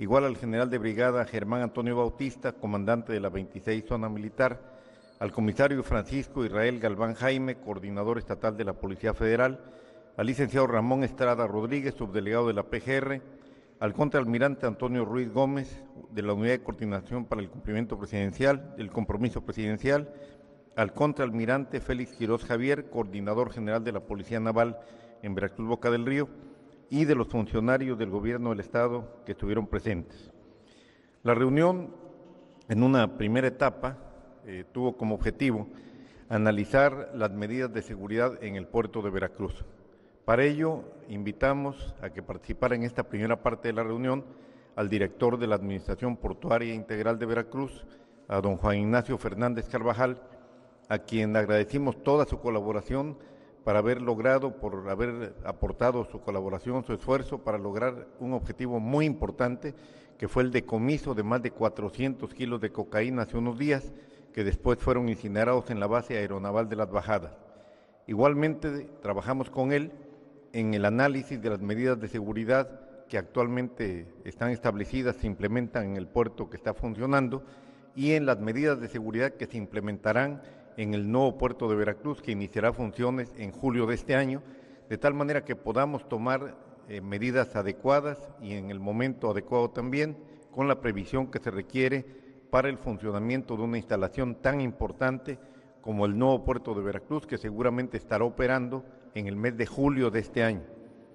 igual al general de brigada Germán Antonio Bautista, comandante de la 26 Zona Militar, al comisario Francisco Israel Galván Jaime, coordinador estatal de la Policía Federal, al licenciado Ramón Estrada Rodríguez, subdelegado de la PGR, al contraalmirante Antonio Ruiz Gómez, de la Unidad de Coordinación para el Cumplimiento Presidencial, del Compromiso Presidencial, al contraalmirante Félix Quirós Javier, coordinador general de la Policía Naval en Veracruz, Boca del Río, y de los funcionarios del Gobierno del Estado que estuvieron presentes. La reunión, en una primera etapa, tuvo como objetivo analizar las medidas de seguridad en el puerto de Veracruz. Para ello, invitamos a que participara en esta primera parte de la reunión al director de la Administración Portuaria Integral de Veracruz, a don Juan Ignacio Fernández Carvajal, a quien agradecimos toda su colaboración por haber aportado su colaboración, su esfuerzo para lograr un objetivo muy importante, que fue el decomiso de más de 400 kilos de cocaína hace unos días, que después fueron incinerados en la base aeronaval de Las Bajadas. Igualmente, trabajamos con él en el análisis de las medidas de seguridad que actualmente están establecidas, se implementan en el puerto que está funcionando, y en las medidas de seguridad que se implementarán en el nuevo puerto de Veracruz, que iniciará funciones en julio de este año, de tal manera que podamos tomar medidas adecuadas y en el momento adecuado también, con la previsión que se requiere para el funcionamiento de una instalación tan importante como el nuevo puerto de Veracruz, que seguramente estará operando en el mes de julio de este año.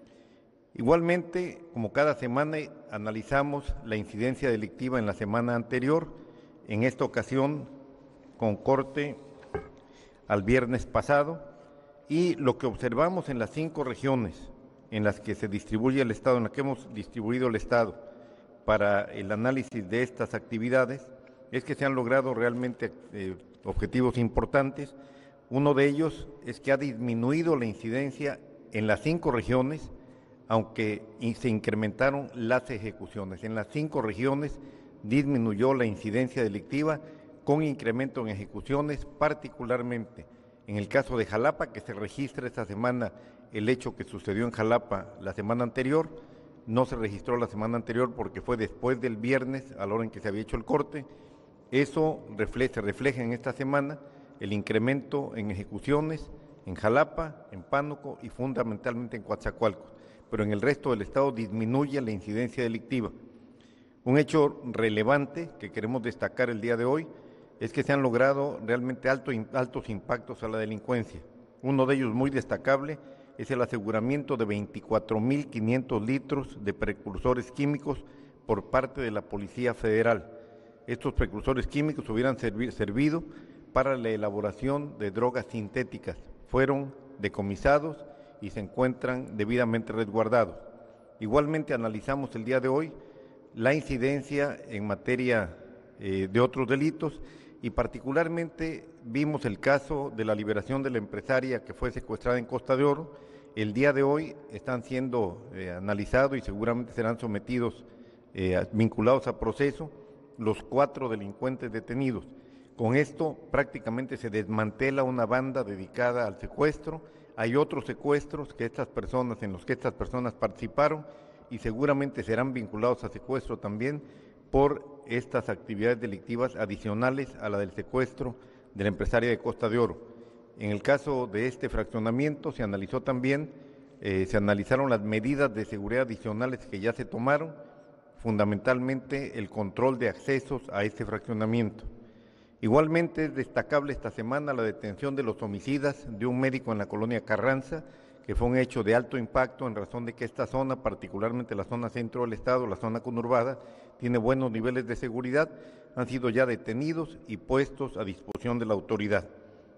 Igualmente, como cada semana, analizamos la incidencia delictiva en la semana anterior, en esta ocasión con corte al viernes pasado, y lo que observamos en las 5 regiones en las que se distribuye el Estado, en las que hemos distribuido el Estado para el análisis de estas actividades, es que se han logrado realmente objetivos importantes. Uno de ellos es que ha disminuido la incidencia en las 5 regiones, aunque se incrementaron las ejecuciones. En las 5 regiones disminuyó la incidencia delictiva con incremento en ejecuciones, particularmente en el caso de Jalapa, que se registra esta semana el hecho que sucedió en Jalapa la semana anterior. No se registró la semana anterior porque fue después del viernes, a la hora en que se había hecho el corte. Eso se refleja en esta semana el incremento en ejecuciones en Jalapa, en Pánuco y fundamentalmente en Coatzacoalcos, pero en el resto del estado disminuye la incidencia delictiva. Un hecho relevante que queremos destacar el día de hoy es que se han logrado realmente altos impactos a la delincuencia. Uno de ellos muy destacable es el aseguramiento de 24.500 litros de precursores químicos por parte de la Policía Federal. Estos precursores químicos hubieran servido para la elaboración de drogas sintéticas. Fueron decomisados y se encuentran debidamente resguardados. Igualmente analizamos el día de hoy la incidencia en materia de otros delitos, y particularmente vimos el caso de la liberación de la empresaria que fue secuestrada en Costa de Oro. El día de hoy están siendo analizados y seguramente serán sometidos, vinculados a proceso, los 4 delincuentes detenidos. Con esto prácticamente se desmantela una banda dedicada al secuestro. Hay otros secuestros en los que estas personas participaron y seguramente serán vinculados a secuestro también por estas actividades delictivas adicionales a la del secuestro de la empresaria de Costa de Oro. En el caso de este fraccionamiento se analizaron las medidas de seguridad adicionales que ya se tomaron, fundamentalmente el control de accesos a este fraccionamiento. Igualmente es destacable esta semana la detención de los homicidas de un médico en la colonia Carranza, que fue un hecho de alto impacto en razón de que esta zona, particularmente la zona centro del estado, la zona conurbada, tiene buenos niveles de seguridad. Han sido ya detenidos y puestos a disposición de la autoridad.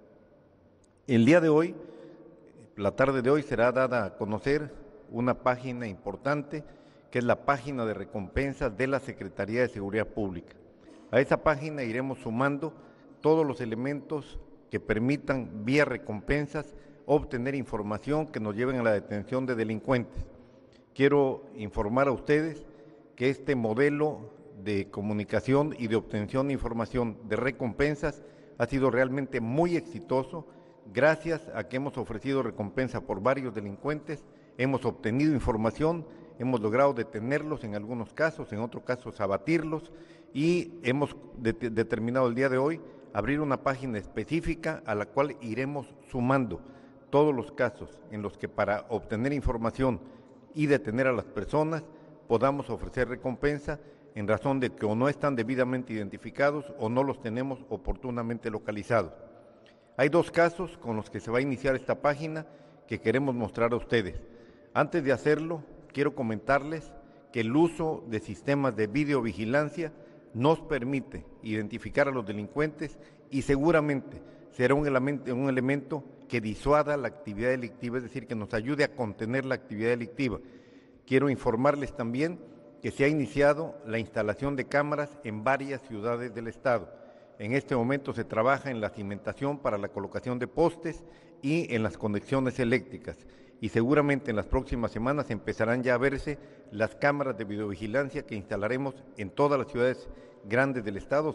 El día de hoy, la tarde de hoy, será dada a conocer una página importante, que es la página de recompensas de la Secretaría de Seguridad Pública. A esa página iremos sumando todos los elementos que permitan, vía recompensas, obtener información que nos lleven a la detención de delincuentes. Quiero informar a ustedes que este modelo de comunicación y de obtención de información de recompensas ha sido realmente muy exitoso. Gracias a que hemos ofrecido recompensa por varios delincuentes, hemos obtenido información hemos logrado detenerlos en algunos casos, en otros casos abatirlos, y hemos determinado el día de hoy abrir una página específica a la cual iremos sumando todos los casos en los que para obtener información y detener a las personas podamos ofrecer recompensa en razón de que o no están debidamente identificados o no los tenemos oportunamente localizados. Hay dos casos con los que se va a iniciar esta página que queremos mostrar a ustedes. Antes de hacerlo, quiero comentarles que el uso de sistemas de videovigilancia nos permite identificar a los delincuentes y seguramente será un elemento que disuada la actividad delictiva, es decir, que nos ayude a contener la actividad delictiva. Quiero informarles también que se ha iniciado la instalación de cámaras en varias ciudades del estado. En este momento se trabaja en la cimentación para la colocación de postes y en las conexiones eléctricas. Y seguramente en las próximas semanas empezarán ya a verse las cámaras de videovigilancia que instalaremos en todas las ciudades grandes del estado,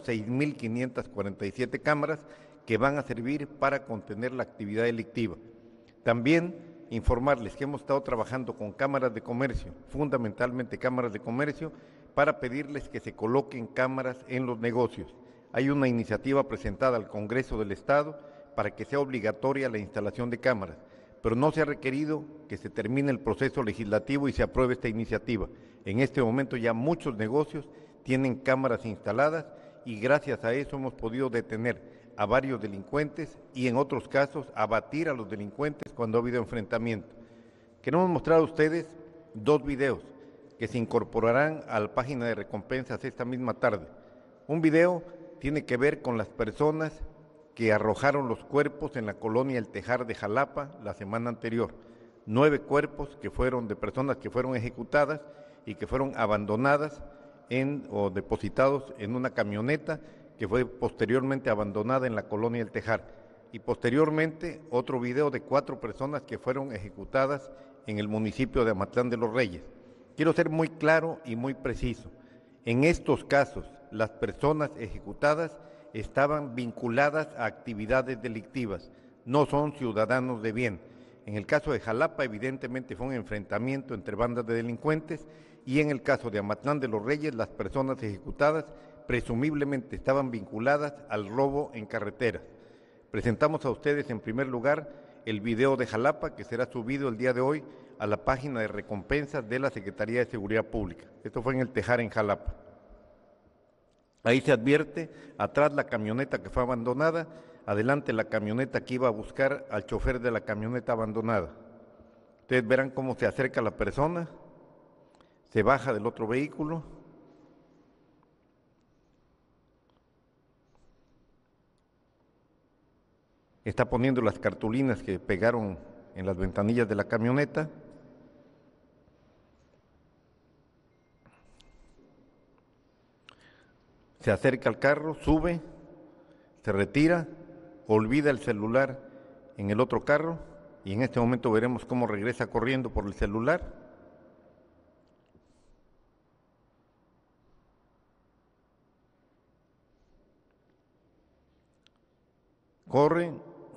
6.547 cámaras que van a servir para contener la actividad delictiva. También informarles que hemos estado trabajando con cámaras de comercio, fundamentalmente cámaras de comercio, para pedirles que se coloquen cámaras en los negocios. Hay una iniciativa presentada al Congreso del Estado para que sea obligatoria la instalación de cámaras, pero no se ha requerido que se termine el proceso legislativo y se apruebe esta iniciativa. En este momento ya muchos negocios tienen cámaras instaladas y gracias a eso hemos podido detener a varios delincuentes y en otros casos abatir a los delincuentes cuando ha habido enfrentamiento. Queremos mostrar a ustedes dos videos que se incorporarán a la página de recompensas esta misma tarde. Un video tiene que ver con las personas que arrojaron los cuerpos en la colonia El Tejar de Jalapa la semana anterior. 9 cuerpos que fueron de personas que fueron ejecutadas y que fueron abandonadas o depositados en una camioneta que fue posteriormente abandonada en la colonia El Tejar. Y posteriormente otro video de 4 personas que fueron ejecutadas en el municipio de Amatlán de los Reyes. Quiero ser muy claro y muy preciso. En estos casos, las personas ejecutadas estaban vinculadas a actividades delictivas, no son ciudadanos de bien. En el caso de Jalapa, evidentemente fue un enfrentamiento entre bandas de delincuentes, y en el caso de Amatlán de los Reyes, las personas ejecutadas presumiblemente estaban vinculadas al robo en carreteras. Presentamos a ustedes en primer lugar el video de Jalapa, que será subido el día de hoy a la página de recompensas de la Secretaría de Seguridad Pública. Esto fue en El Tejar, en Jalapa. Ahí se advierte, atrás la camioneta que fue abandonada, adelante la camioneta que iba a buscar al chofer de la camioneta abandonada. Ustedes verán cómo se acerca la persona, se baja del otro vehículo, está poniendo las cartulinas que pegaron en las ventanillas de la camioneta. Se acerca al carro, sube, se retira, olvida el celular en el otro carro y en este momento veremos cómo regresa corriendo por el celular. Corre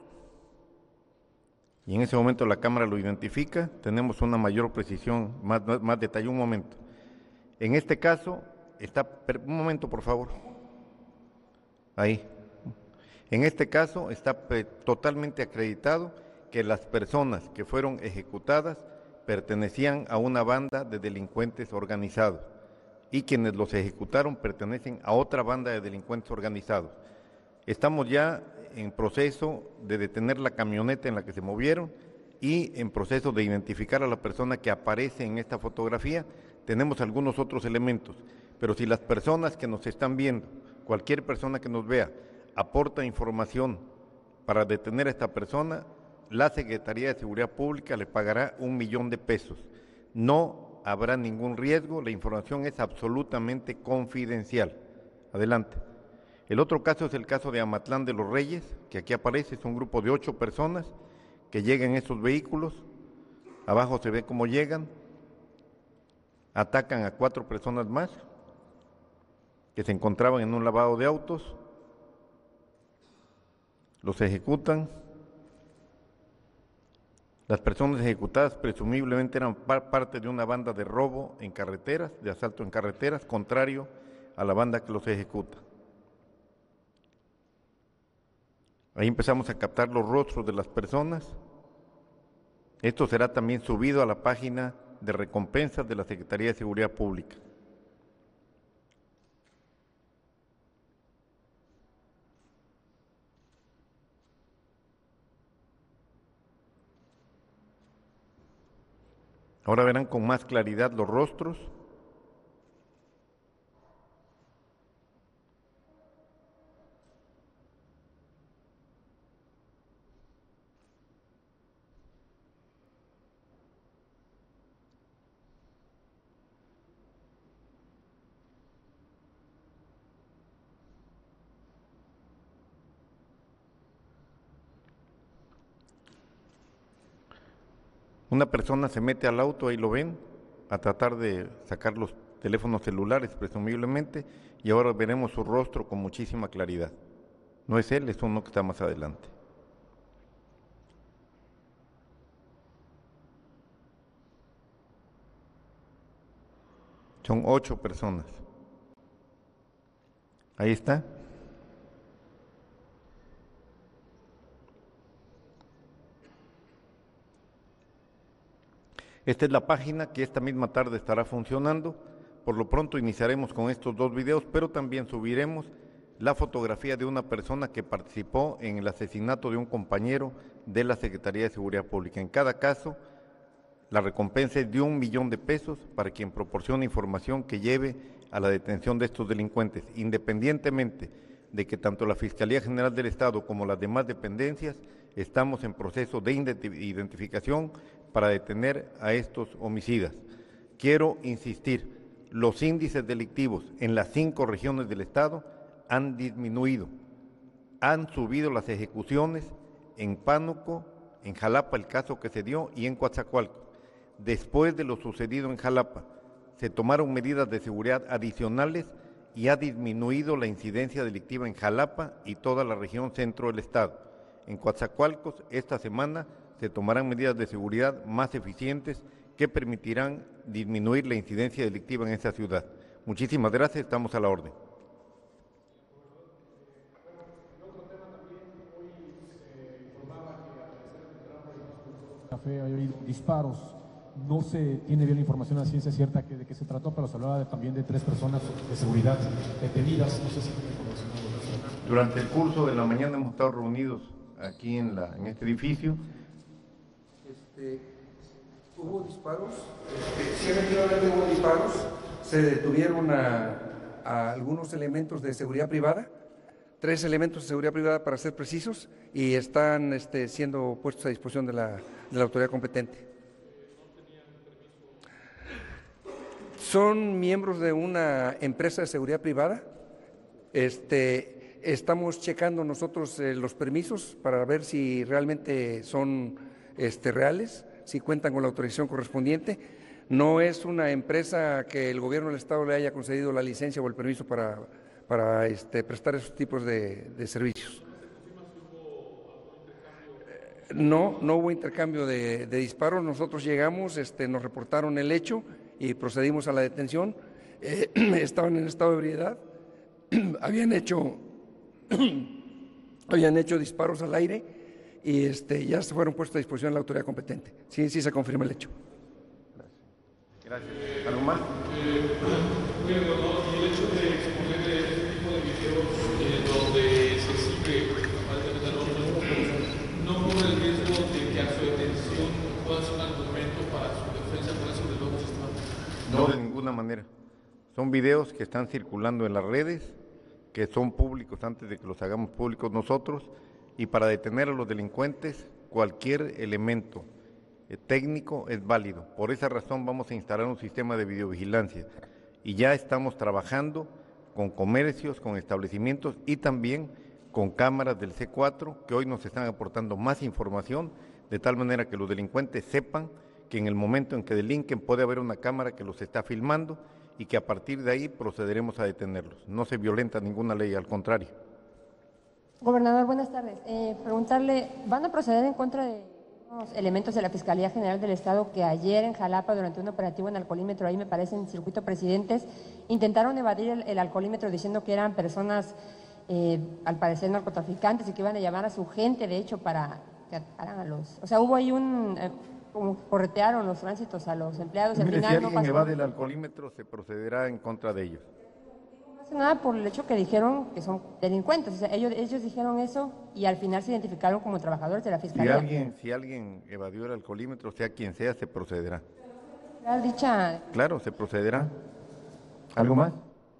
y en ese momento la cámara lo identifica. Tenemos una mayor precisión, más detalle. Un momento. En este caso un momento, por favor. Ahí. En este caso está totalmente acreditado que las personas que fueron ejecutadas pertenecían a una banda de delincuentes organizados y quienes los ejecutaron pertenecen a otra banda de delincuentes organizados. Estamos ya en proceso de detener la camioneta en la que se movieron y en proceso de identificar a la persona que aparece en esta fotografía. Tenemos algunos otros elementos, pero si las personas que nos están viendo, cualquier persona que nos vea, aporta información para detener a esta persona, la Secretaría de Seguridad Pública le pagará $1,000,000. No habrá ningún riesgo, la información es absolutamente confidencial. Adelante. El otro caso es el caso de Amatlán de los Reyes, que aquí aparece, es un grupo de 8 personas que llegan en esos vehículos. Abajo se ve cómo llegan, atacan a 4 personas más que se encontraban en un lavado de autos, los ejecutan, Las personas ejecutadas presumiblemente eran parte de una banda de robo en carreteras, de asalto en carreteras, contrario a la banda que los ejecuta. Ahí empezamos a captar los rostros de las personas. Esto será también subido a la página de recompensas de la Secretaría de Seguridad Pública. Ahora verán con más claridad los rostros. Una persona se mete al auto, ahí lo ven, a tratar de sacar los teléfonos celulares presumiblemente, y ahora veremos su rostro con muchísima claridad. No es él, es uno que está más adelante. Son 8 personas. Ahí está. Esta es la página que esta misma tarde estará funcionando. Por lo pronto iniciaremos con estos 2 videos, pero también subiremos la fotografía de una persona que participó en el asesinato de un compañero de la Secretaría de Seguridad Pública. En cada caso, la recompensa es de $1,000,000 para quien proporcione información que lleve a la detención de estos delincuentes, independientemente de que tanto la Fiscalía General del Estado como las demás dependencias estamos en proceso de identificación para detener a estos homicidas. Quiero insistir, los índices delictivos en las 5 regiones del Estado han disminuido, han subido las ejecuciones en Pánuco, en Jalapa, el caso que se dio, y en Coatzacoalcos. Después de lo sucedido en Jalapa, se tomaron medidas de seguridad adicionales y ha disminuido la incidencia delictiva en Jalapa y toda la región centro del Estado. En Coatzacoalcos, esta semana se tomarán medidas de seguridad más eficientes que permitirán disminuir la incidencia delictiva en esa ciudad. Muchísimas gracias, estamos a la orden. Café, hay oído disparos, no se tiene bien la información a ciencia cierta de qué se trató, pero se hablaba también de 3 personas de seguridad detenidas, no sé si tiene información. Durante el curso de la mañana hemos estado reunidos aquí en este edificio. Hubo disparos, sí, efectivamente hubo disparos, se detuvieron a algunos elementos de seguridad privada, 3 elementos de seguridad privada para ser precisos, y están siendo puestos a disposición de la autoridad competente. Son miembros de una empresa de seguridad privada. Estamos checando nosotros los permisos para ver si realmente son reales, si cuentan con la autorización correspondiente. No es una empresa que el gobierno del Estado le haya concedido la licencia o el permiso para prestar esos tipos de servicios. No hubo intercambio de disparos. Nosotros llegamos, nos reportaron el hecho y procedimos a la detención. Estaban en estado de ebriedad, habían hecho disparos al aire y ya se fueron puestos a disposición de la autoridad competente. Sí se confirma el hecho. Gracias. ¿Algo más? Y el hecho de exponer este tipo de videos donde se exhibe no corre el riesgo de que a su detención pueda ser un argumento para su defensa por eso del nuevo sistema. No, de ninguna manera. Son videos que están circulando en las redes, que son públicos antes de que los hagamos públicos nosotros, y para detener a los delincuentes cualquier elemento técnico es válido. Por esa razón vamos a instalar un sistema de videovigilancia y ya estamos trabajando con comercios, con establecimientos y también con cámaras del C4 que hoy nos están aportando más información, de tal manera que los delincuentes sepan que en el momento en que delinquen puede haber una cámara que los está filmando y que a partir de ahí procederemos a detenerlos. No se violenta ninguna ley, al contrario. Gobernador, buenas tardes. Preguntarle, ¿van a proceder en contra de Elementos de la Fiscalía General del Estado que ayer en Jalapa, durante un operativo en alcoholímetro, ahí me parece en Circuito Presidentes, intentaron evadir el alcoholímetro diciendo que eran personas, al parecer narcotraficantes, y que iban a llamar a su gente, de hecho, para que atacaran a los... O sea, hubo ahí como corretearon los tránsitos a los empleados. Mire, al final si alguien no pasó. evade el alcoholímetro, se procederá en contra de ellos. Más que nada por el hecho que dijeron que son delincuentes. O sea, ellos dijeron eso y al final se identificaron como trabajadores de la Fiscalía. Si alguien evadió el alcoholímetro, sea quien sea, se procederá. Dicha... Claro, se procederá. ¿Algo más?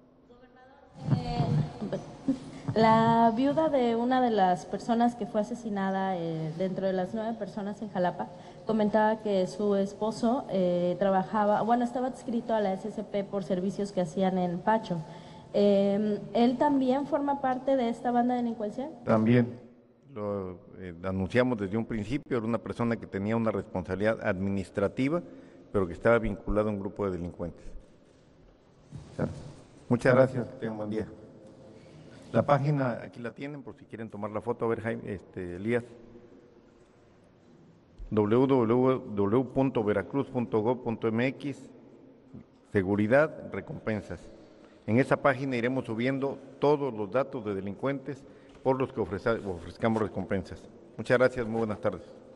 La viuda de una de las personas que fue asesinada dentro de las 9 personas en Jalapa comentaba que su esposo estaba adscrito a la SCP por servicios que hacían en Pacho. ¿Él también forma parte de esta banda delincuencial? También. Lo anunciamos desde un principio, era una persona que tenía una responsabilidad administrativa, pero que estaba vinculado a un grupo de delincuentes. Muchas gracias, que tengan buen día. La página, aquí la tienen, por si quieren tomar la foto. A ver, Jaime, Elías. www.veracruz.gov.mx, seguridad, recompensas. En esa página iremos subiendo todos los datos de delincuentes por los que ofrezcamos recompensas. Muchas gracias, muy buenas tardes.